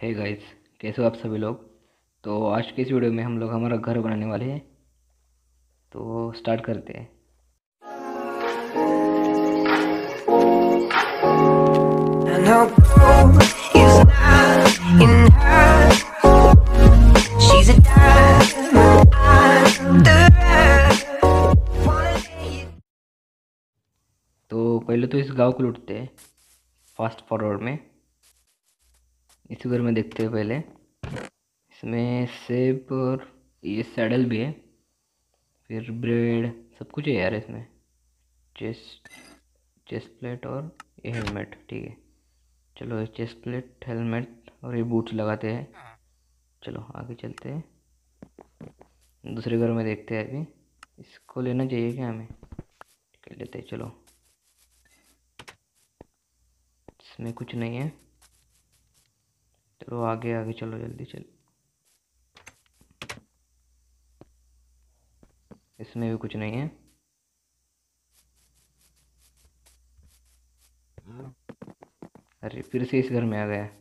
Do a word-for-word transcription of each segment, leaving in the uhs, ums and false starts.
Hey guys, कैसे हो आप सभी लोग। तो आज के इस वीडियो में हम लोग हमारा घर बनाने वाले हैं। तो स्टार्ट करते हैं। And her goal is not in her. She's a diamond under her. Wanna lay it. तो पहले तो इस गांव को लूटते हैं फास्ट फॉरवर्ड में। इस घर में देखते हैं पहले। इसमें सेब और ये सैडल भी है, फिर ब्रेड, सब कुछ है यार इसमें। चेस्ट चेस्ट प्लेट और ये हेलमेट, ठीक है। चलो ये चेस्ट प्लेट, हेलमेट और ये बूट्स लगाते हैं। चलो आगे चलते हैं, दूसरे घर में देखते हैं। अभी इसको लेना चाहिए क्या हमें? ठीक है, लेते हैं। चलो, इसमें कुछ नहीं है। चलो आगे आगे चलो, जल्दी चल। इसमें भी कुछ नहीं है। अरे फिर से इस घर में आ गया।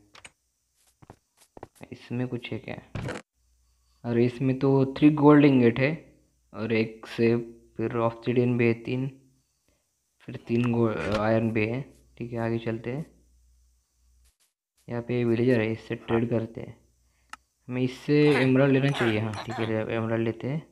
इसमें कुछ है क्या? अरे इसमें तो थ्री गोल्ड इंगेट है और एक सेब, फिर ऑब्सिडियन भी है तीन, फिर तीन गोल्ड आयरन भी है। ठीक है, आगे चलते हैं। यहाँ पे विलेजर है, इससे ट्रेड करते हैं। हमें इससे एमराल्ड लेना चाहिए। हाँ ठीक है, एमराल्ड लेते हैं।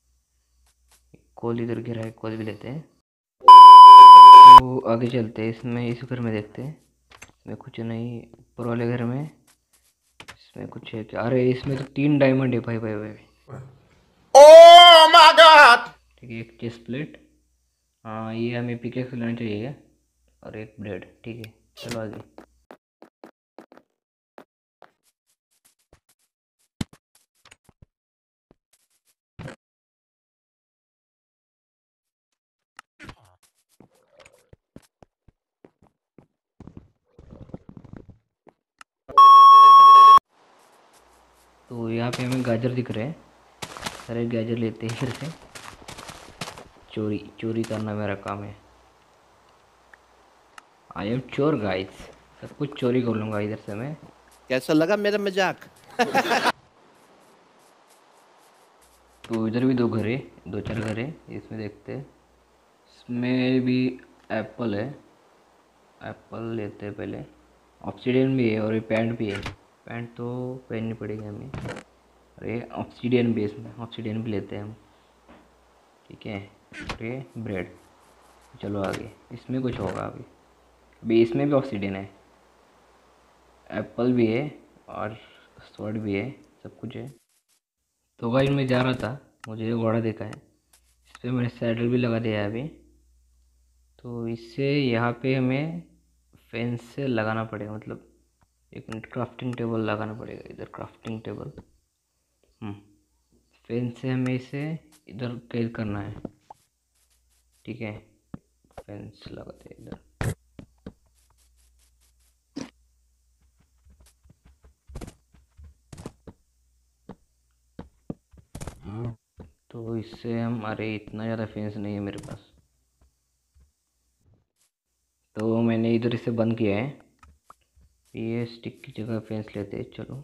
कोल इधर गिरा है, कोल भी लेते हैं। तो आगे चलते हैं। इसमें इस घर में देखते हैं। इसमें कुछ नहीं। ऊपर वाले घर में इसमें कुछ है क्या? अरे इसमें तो तीन डायमंड है भाई भाई भाई। Oh my God! ठीक है, एक चेस्ट प्लेट। हाँ, ये हमें पिकेक्स लेना चाहिए और एक ब्रेड। ठीक है, चलो आगे। तो यहाँ पे हमें गाजर दिख रहे हैं, सारे गाजर लेते हैं फिर से। चोरी चोरी करना मेरा काम है। आई एम चोर गाइस, सब कुछ चोरी कर लूँगा इधर से मैं। कैसा लगा मेरा मजाक? तो इधर भी दो घर है, दो चार घर है। इसमें देखते हैं। इसमें भी एप्पल है, एप्पल लेते हैं पहले। ऑब्सीडियन भी है और ये पैंट भी है। पैंट तो पहननी पड़ेगी हमें। अरे ऑब्सीडियन भी है इसमें, ऑब्सीडियन भी लेते हैं हम। ठीक है, और ये ब्रेड। चलो आगे, इसमें कुछ होगा अभी। अभी इसमें भी ऑब्सीडियन है, एप्पल भी है और स्वॉर्ड भी है, सब कुछ है। तो भाई मैं जा रहा था, मुझे ये घोड़ा देखा है। इस पर मैंने सैडल भी लगा दिया है अभी। तो इससे यहाँ पे हमें फेंस से लगाना पड़ेगा, मतलब एक मिनट, क्राफ्टिंग टेबल लगाना पड़ेगा इधर। क्राफ्टिंग टेबल, हम्म फेंस से हमें इसे इधर कैद करना है। ठीक है, फेंस लगाते हैं इधर। तो इससे हम, अरे इतना ज़्यादा फेंस नहीं है मेरे पास, तो मैंने इधर इसे बंद किया है। ये स्टिक की जगह फेंस लेते हैं। चलो,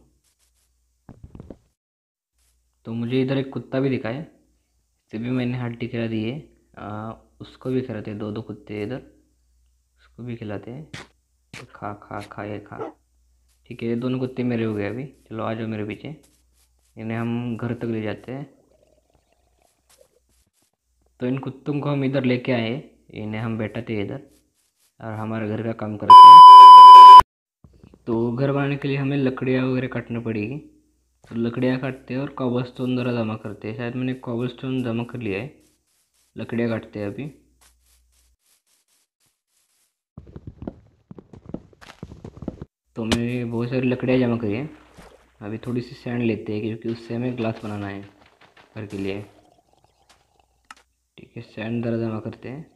तो मुझे इधर एक कुत्ता भी दिखा है, इसे भी मैंने हड्डी खिला दी है। आ, उसको भी खिलाते हैं, दो दो कुत्ते इधर, उसको भी खिलाते हैं। खा खा खा, ये खा। ठीक है, ये दोनों कुत्ते मेरे हो गए अभी। चलो आ जाओ मेरे पीछे, इन्हें हम घर तक ले जाते हैं। तो इन कुत्तों को हम इधर लेके आए, इन्हें हम बैठाते हैं इधर और हमारे घर का काम करते हैं। तो घर बनाने के लिए हमें लकड़ियाँ वगैरह काटनी पड़ेगी। तो लकड़ियाँ काटते हैं और कॉबलस्टोन द्वारा जमा करते हैं। शायद मैंने कॉबलस्टोन जमा कर लिया है। लकड़ियाँ काटते हैं अभी। तो मैंने बहुत सारी लकड़ियाँ जमा करी है। अभी थोड़ी सी सैंड लेते हैं क्योंकि उससे हमें ग्लास बनाना है घर के लिए। ठीक है, सैंड द्वारा जमा करते हैं।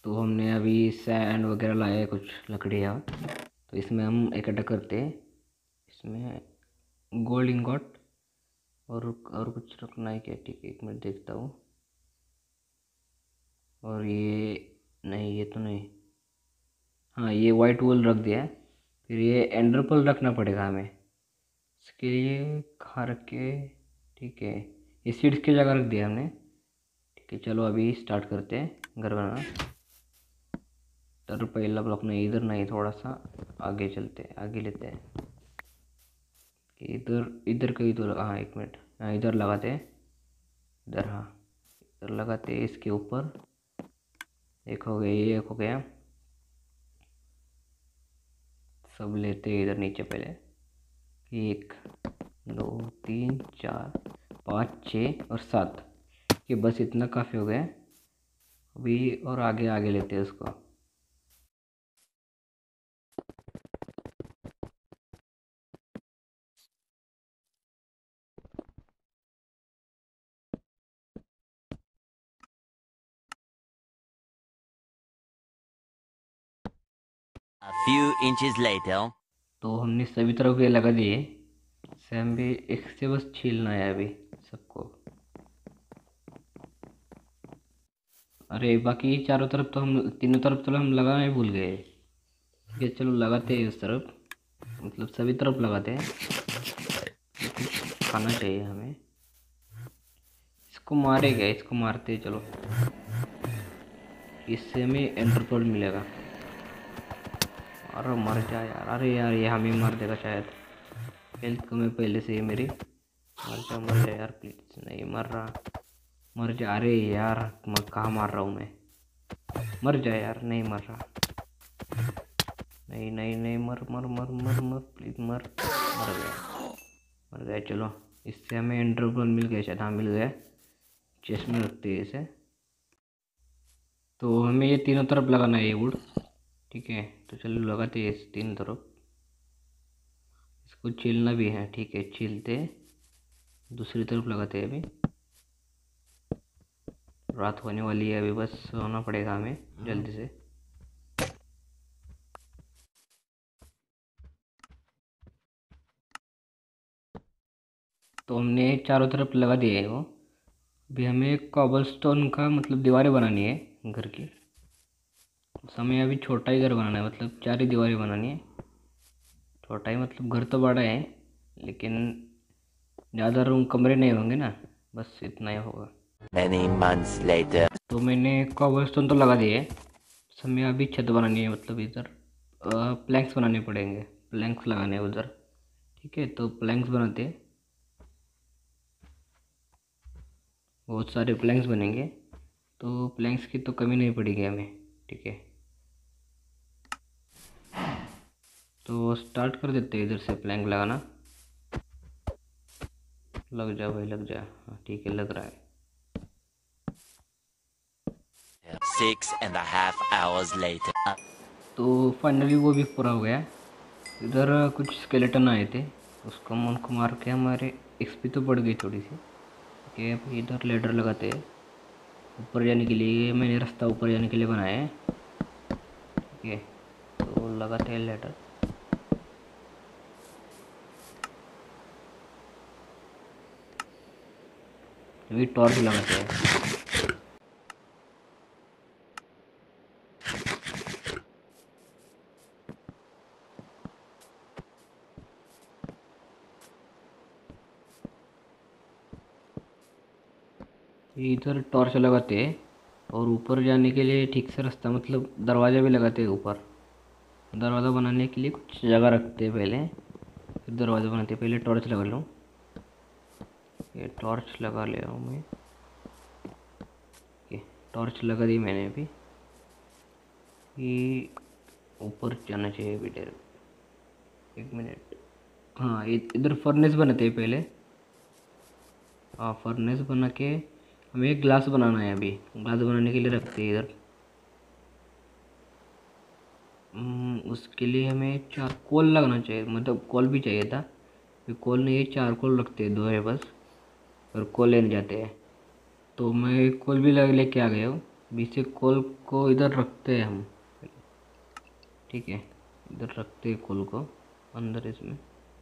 तो हमने अभी सैंड वगैरह लाया है, कुछ लकड़ियाँ, तो इसमें हम इकट्ठा करते हैं। इसमें गोल्ड इंगॉट और और कुछ रखना है क्या? ठीक है, एक मिनट देखता हूँ। और ये नहीं, ये तो नहीं, हाँ ये वाइट वॉल रख दिया है। फिर ये एंडरपल रखना पड़ेगा हमें, इसके लिए कहाँ रखे? ठीक है, ये सीड्स की जगह रख दिया हमने। ठीक है, चलो अभी स्टार्ट करते हैं घर बनाना। तो पहला ब्लॉक नहीं, इधर नहीं, थोड़ा सा आगे चलते हैं, आगे लेते हैं। इधर इधर कहीं तो, हाँ एक मिनट, हाँ इधर लगाते हैं, इधर, हाँ इधर लगाते हैं, इसके ऊपर। एक हो गया, ये एक हो गया। सब लेते हैं इधर नीचे पहले। एक, दो, तीन, चार, पाँच, छः और सात, ये बस इतना काफ़ी हो गया। अभी और आगे आगे लेते हैं उसको। A few inches later. तो हमने सभी तरफ ये लगा दिए। सेम भी एक से बस छीलना है अभी सबको। अरे बाकी चारों तरफ तो हम, तीनों तरफ तो हम लगाना ही भूल गए। ठीक है, चलो लगाते हैं उस तरफ, मतलब सभी तरफ लगाते हैं। खाना चाहिए हमें। इसको मारेगा, इसको मारते हैं, चलो इससे हमें एंटर पर्ल मिलेगा। अरे मर जा यार, अरे यार ये हमें मार देगा शायद। हेल्थ कम है पहले से ही मेरी। मर जा मर जा यार प्लीज। नहीं मर रहा, मर जा। अरे यार मैं कहाँ मार रहा हूँ मैं? मर जा यार, नहीं मर रहा। नहीं नहीं नहीं, मर मर मर मर मर प्लीज मर। मर गया, मर गया। चलो इससे हमें एंटर पर्ल मिल गया शायद, हाँ मिल गया। चेस्ट में रखते हैं इसे। तो हमें ये तीनों तरफ लगाना है ये वुड। ठीक है, तो चलो लगाते हैं इस तीन तरफ। इसको छीलना भी है, ठीक है छीलते। दूसरी तरफ लगाते हैं अभी। रात होने वाली है अभी, बस सोना पड़ेगा हमें जल्दी से। तो हमने चारों तरफ लगा दिया है वो। अभी हमें कॉबलस्टोन का मतलब दीवारें बनानी है घर की। हमें अभी छोटा ही घर बनाना है, मतलब चार ही दीवारें बनानी है। छोटा ही मतलब घर तो बड़ा है, लेकिन ज़्यादा रूम कमरे नहीं होंगे ना, बस इतना ही होगा। Many months later. तो मैंने कॉबलस्टोन तो लगा दिए। हमें अभी छत बनानी है, मतलब इधर प्लैंक्स बनाने पड़ेंगे, प्लैंक्स लगाने हैं उधर। ठीक है, तो प्लैंक्स बनाते हैं, बहुत सारे प्लैंक्स बनेंगे, तो प्लैंक्स की तो कमी नहीं पड़ेगी हमें। ठीक है, तो स्टार्ट कर देते हैं इधर से प्लैंक लगाना। लग जा भाई लग जा, हाँ ठीक है लग रहा है। Six and a half hours later. तो फाइनली वो भी पूरा हो गया। इधर कुछ स्केलेटन आए थे, उसको हम उनको मार के हमारे एक्सपी तो बढ़ गई थोड़ी सी। ओके, अब इधर लेडर लगाते हैं ऊपर जाने के लिए। मैंने रास्ता ऊपर जाने के लिए बनाया है। ठीक है, तो लगाते हैं लेडर। अभी टॉर्च लगाते हैं। इधर टॉर्च लगाते हैं और ऊपर जाने के लिए ठीक से रास्ता, मतलब दरवाज़ा भी लगाते हैं ऊपर। दरवाज़ा बनाने के लिए कुछ जगह रखते हैं पहले, फिर दरवाज़ा बनाते हैं। पहले टॉर्च लगा लूँ, ये टॉर्च लगा ले रहा हूँ मैं। ये टॉर्च लगा दी मैंने अभी। ये ऊपर जाना चाहिए अभी डायरेक्ट। एक मिनट, हाँ इधर फर्नेस बनाते हैं पहले। हाँ फर्नेस बना के हमें एक ग्लास बनाना है। अभी ग्लास बनाने के लिए रखते हैं इधर। हम्म, उसके लिए हमें चार कोल लगना चाहिए, मतलब कोल भी चाहिए था। फिर कोल नहीं है, चार कोल रखते हैं, दो है बस, और कोल लेने जाते हैं। तो मैं कोल भी लग लेके आ गया हूँ। अभी से कोल को इधर रखते हैं हम, ठीक है, इधर रखते हैं कोल को अंदर इसमें।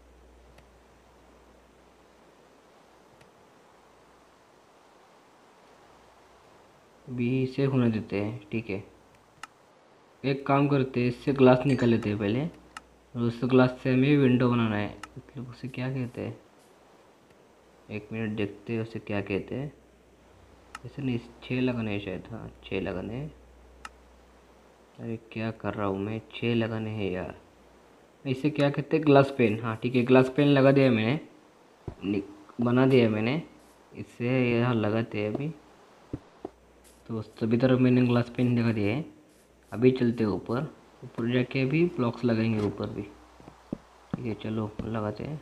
अभी इसे होने देते हैं, ठीक है। एक काम करते हैं, इससे ग्लास निकाल लेते हैं पहले, और उस ग्लास से हमें विंडो बनाना है। मतलब उसे क्या कहते हैं, एक मिनट देखते हैं उसे क्या कहते हैं। ऐसे नहीं, छः लगाने हैं शायद, हाँ छः लगाने हैं। अरे क्या कर रहा हूँ मैं, छः लगाने हैं यार। इसे क्या कहते हैं, ग्लास पेन, हाँ ठीक है, ग्लास पेन लगा दिया मैंने, नि- बना दिया मैंने। इससे यहाँ लगाते हैं अभी, तो सभी तरफ मैंने ग्लास पेन लगा दिया है। अभी चलते हैं ऊपर, ऊपर जाके भी ब्लॉक्स लगाएंगे ऊपर भी, ठीक है चलो लगाते हैं।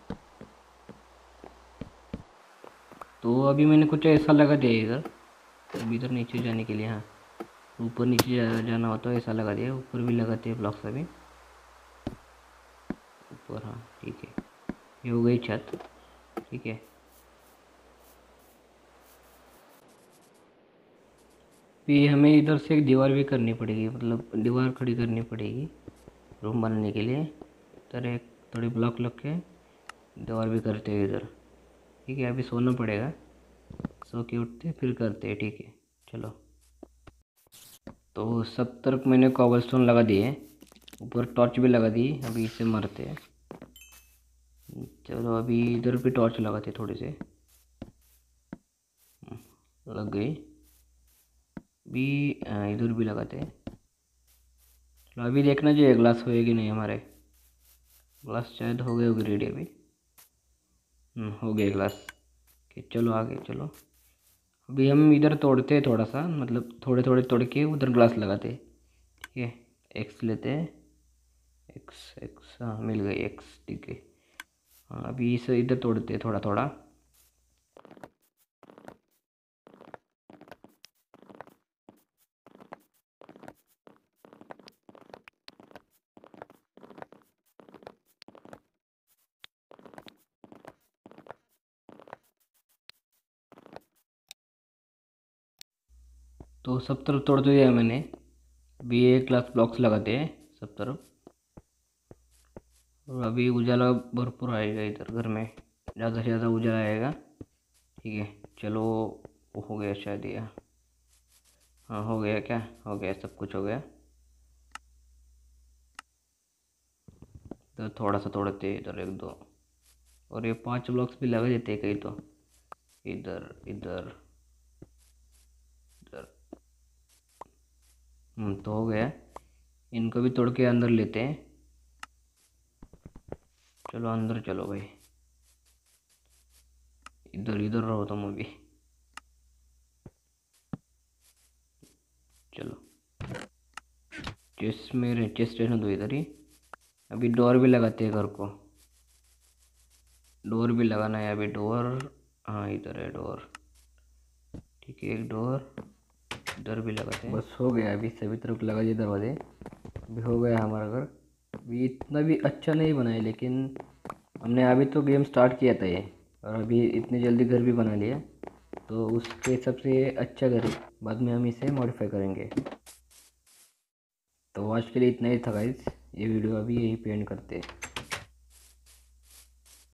तो अभी मैंने कुछ ऐसा लगा दिया है इधर, अभी इधर नीचे जाने के लिए, हाँ ऊपर नीचे जा, जाना हो तो ऐसा लगा दिया। ऊपर भी लगाते हैं ब्लॉक्स अभी ऊपर, हाँ ठीक है, ये हो गई छत, ठीक है। फिर हमें इधर से एक दीवार भी करनी पड़ेगी, मतलब दीवार खड़ी करनी पड़ेगी रूम बनाने के लिए। इधर एक थोड़ी ब्लॉक लग के दीवार भी करते हैं इधर, ठीक है। अभी सोना पड़ेगा, सो के उठते फिर करते हैं, ठीक है चलो। तो सब तरफ मैंने कॉबलस्टोन लगा दिए, ऊपर टॉर्च भी लगा दी। अभी इसे मारते हैं, चलो अभी इधर भी टॉर्च लगाते थोड़े से, लग गई। भी इधर भी लगाते हैं, चलो अभी देखना चाहिए ग्लास होए कि नहीं हमारे। ग्लास शायद हो गए होगी रेडी अभी, हम्म, हो गए ग्लास, कि चलो आगे चलो। अभी हम इधर तोड़ते हैं थोड़ा सा, मतलब थोड़े थोड़े तोड़ के उधर ग्लास लगाते हैं, ठीक है। एक्स लेते हैं, एक्स एक्स, हाँ मिल गई एक्स, ठीक है। हाँ अभी इसे इधर तोड़ते हैं थोड़ा थोड़ा। तो सब तरफ तोड़ दिया मैंने। अभी एक ग्लास ब्लॉक्स लगाते हैं सब तरफ, और अभी उजाला भरपूर आएगा इधर घर में, ज़्यादा से ज़्यादा उजाला आएगा, ठीक है चलो। हो गया शायद ये, हाँ हो गया, क्या हो गया, सब कुछ हो गया। तो थोड़ा सा तोड़ते इधर एक दो, और ये पांच ब्लॉक्स भी लगा देते कहीं तो, इधर इधर इधर, हम्म तो हो गया। इनको भी तोड़ के अंदर लेते हैं, चलो अंदर चलो भाई, इधर इधर रहो तुम अभी, चलो चेस्ट में, चेस्ट रहने दो इधर ही। अभी डोर भी लगाते हैं घर को, डोर भी लगाना है अभी, डोर, हाँ इधर है डोर, ठीक है एक डोर इधर भी लगाते हैं। बस हो गया, अभी सभी तरफ लगा दिए दरवाजे, अभी हो गया हमारा घर। अभी इतना भी अच्छा नहीं बना है, लेकिन हमने अभी तो गेम स्टार्ट किया था ये, और अभी इतनी जल्दी घर भी बना लिया, तो उसके हिसाब से ये अच्छा घर है। बाद में हम इसे मॉडिफाई करेंगे। तो आज के लिए इतना ही था गाइस, ये वीडियो अभी यही पे एंड करते हैं।